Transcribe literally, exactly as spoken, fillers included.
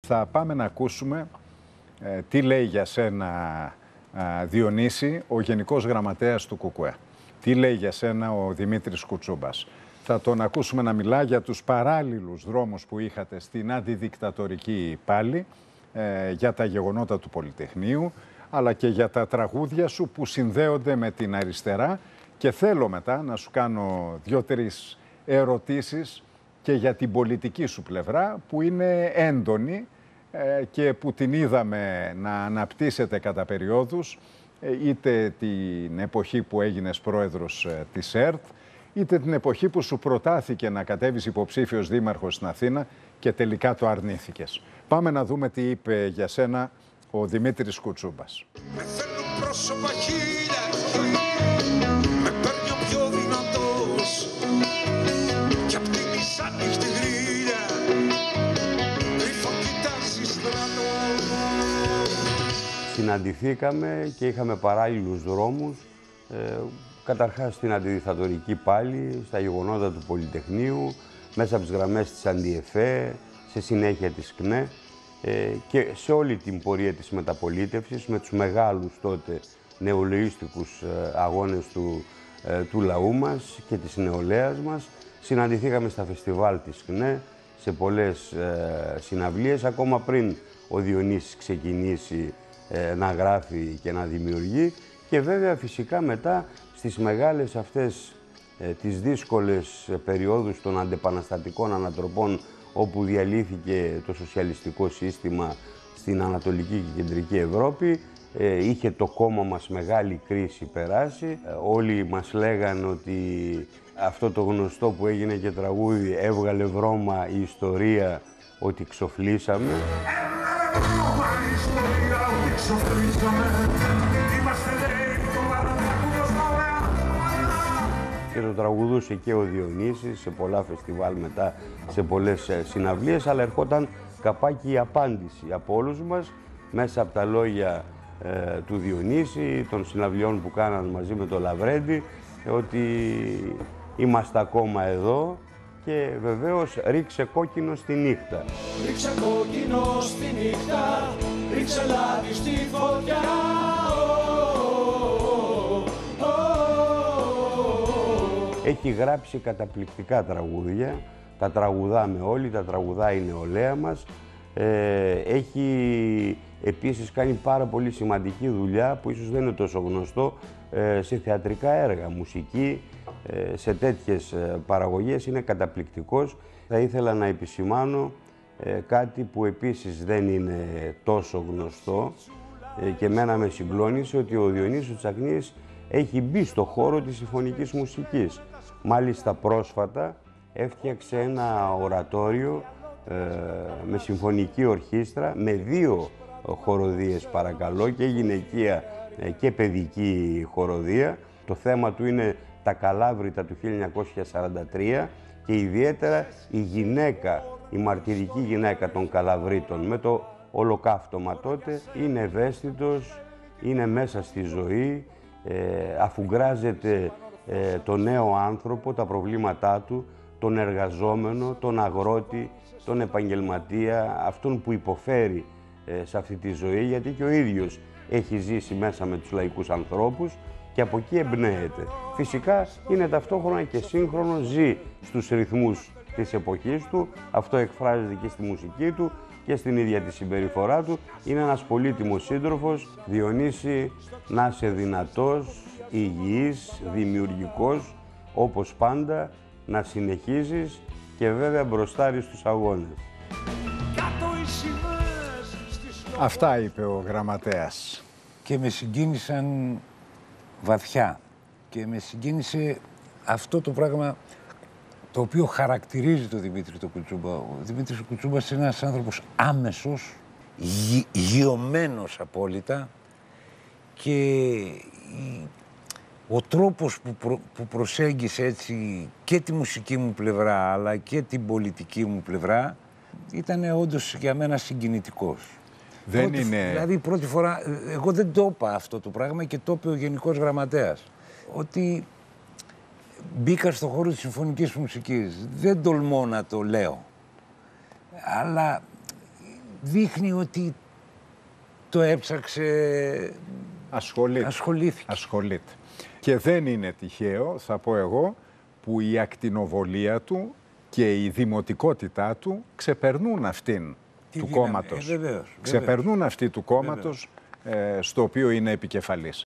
θα πάμε να ακούσουμε ε, τι λέει για σένα, ε, Διονύση, ο Γενικός Γραμματέας του ΚΚΕ. Τι λέει για σένα ο Δημήτρης Κουτσούμπας. Θα τον ακούσουμε να μιλά για τους παράλληλους δρόμους που είχατε στην αντιδικτατορική πάλη, ε, για τα γεγονότα του Πολυτεχνείου, αλλά και για τα τραγούδια σου που συνδέονται με την αριστερά. Και θέλω μετά να σου κάνω δύο-τρεις ερωτήσεις και για την πολιτική σου πλευρά, που είναι έντονη ε, και που την είδαμε να αναπτύσσεται κατά περιόδους, ε, είτε την εποχή που έγινες πρόεδρος ε, της ΕΡΤ, είτε την εποχή που σου προτάθηκε να κατέβεις υποψήφιος δήμαρχος στην Αθήνα και τελικά το αρνήθηκες. Πάμε να δούμε τι είπε για σένα ο Δημήτρης Κουτσούμπας. Με θέλουν πρόσωπα χίλια, με παίρνει ο πιο δυνατός κι απ' τη μισάνυχτη γρίλια κρυφό κοιτάζει στρατό. Συναντηθήκαμε και είχαμε παράλληλους δρόμους, ε, καταρχάς στην αντιδικτατορική πάλη, στα γεγονότα του Πολυτεχνείου, μέσα από τις γραμμές της Αντιεφέ, σε συνέχεια της ΚΝΕ ε, και σε όλη την πορεία της μεταπολίτευσης με τους μεγάλους τότε νεολαίστικους ε, αγώνες του, ε, του λαού μας και της νεολαίας μας. Συναντηθήκαμε στα φεστιβάλ της ΚΝΕ, σε πολλές ε, συναυλίες, ακόμα πριν ο Διονύσης ξεκινήσει ε, να γράφει και να δημιουργεί, και βέβαια φυσικά μετά στις μεγάλες αυτές ε, τις δύσκολες περιόδους των αντεπαναστατικών ανατροπών, όπου διαλύθηκε το σοσιαλιστικό σύστημα στην Ανατολική και Κεντρική Ευρώπη, ε, είχε το κόμμα μας μεγάλη κρίση περάσει. Ε, όλοι μας λέγαν ότι αυτό το γνωστό που έγινε και τραγούδι «Έβγαλε βρώμα η ιστορία ότι ξοφλήσαμε». Και το τραγουδούσε και ο Διονύσης σε πολλά φεστιβάλ μετά, σε πολλές συναυλίες, αλλά ερχόταν καπάκι η απάντηση από όλους μας, μέσα από τα λόγια ε, του Διονύση, των συναυλιών που κάναν μαζί με τον Λαβρέντη, ότι είμαστε ακόμα εδώ και βεβαίως ρίξε κόκκινο στη νύχτα. Ρίξε κόκκινο στη νύχτα, ρίξε λάδι στη φωτιά. Έχει γράψει καταπληκτικά τραγούδια, τα τραγουδάμε όλοι, τα τραγουδάει η νεολαία μας. Ε, έχει επίσης κάνει πάρα πολύ σημαντική δουλειά, που ίσως δεν είναι τόσο γνωστό, ε, σε θεατρικά έργα, μουσική, ε, σε τέτοιες ε, παραγωγές. Είναι καταπληκτικός. Θα ήθελα να επισημάνω ε, κάτι που επίσης δεν είναι τόσο γνωστό ε, και εμένα με συγκλώνησε, ότι ο Διονύσης Τσακνής έχει μπει στο χώρο της συμφωνικής μουσικής. Μάλιστα πρόσφατα έφτιαξε ένα ορατόριο ε, με συμφωνική ορχήστρα, με δύο χοροδίες παρακαλώ, και γυναικεία ε, και παιδική χοροδία. Το θέμα του είναι τα Καλάβρητα του χίλια εννιακόσια σαράντα τρία και ιδιαίτερα η γυναίκα, η μαρτυρική γυναίκα των Καλαβρίτων με το ολοκαύτωμα τότε. Είναι ευαίσθητος, είναι μέσα στη ζωή, ε, αφουγκράζεται ε, τον νέο άνθρωπο, τα προβλήματά του, τον εργαζόμενο, τον αγρότη, τον επαγγελματία, αυτόν που υποφέρει ε, σε αυτή τη ζωή, γιατί και ο ίδιος έχει ζήσει μέσα με τους λαϊκούς ανθρώπους και από εκεί εμπνέεται. Φυσικά είναι ταυτόχρονα και σύγχρονο, ζει στους ρυθμούς της εποχής του, αυτό εκφράζεται και στη μουσική του και στην ίδια τη συμπεριφορά του. Είναι ένας πολύτιμος σύντροφος. Διονύση, να είσαι δυνατός, υγιής, δημιουργικός, όπως πάντα, να συνεχίζεις και βέβαια μπροστάρεις στους αγώνες. Αυτά είπε ο γραμματέας. Και με συγκίνησαν βαθιά και με συγκίνησε αυτό το πράγμα το οποίο χαρακτηρίζει τον Δημήτρη το Κουτσούμπα. Ο Δημήτρης Κουτσούμπας είναι ένας άνθρωπος άμεσος, γι, γιωμένος απόλυτα, και ο τρόπος που, προ, που προσέγγισε έτσι και τη μουσική μου πλευρά αλλά και την πολιτική μου πλευρά ήταν όντως για μένα συγκινητικός. Δεν πρώτη, είναι... Δηλαδή πρώτη φορά, εγώ δεν το είπα αυτό το πράγμα και το είπε ο Γενικός Γραμματέας, ότι μπήκα στον χώρο της συμφωνικής μουσικής. Δεν τολμώ να το λέω, αλλά δείχνει ότι το έψαξε, Ασχολείται. ασχολήθηκε. Ασχολείται. Και δεν είναι τυχαίο, θα πω εγώ, που η ακτινοβολία του και η δημοτικότητά του ξεπερνούν αυτήν Τι του δύναμη. κόμματος. Ε, βεβαίως, Ξεπερνούν βεβαίως. αυτή του κόμματος ε, στο οποίο είναι επικεφαλής.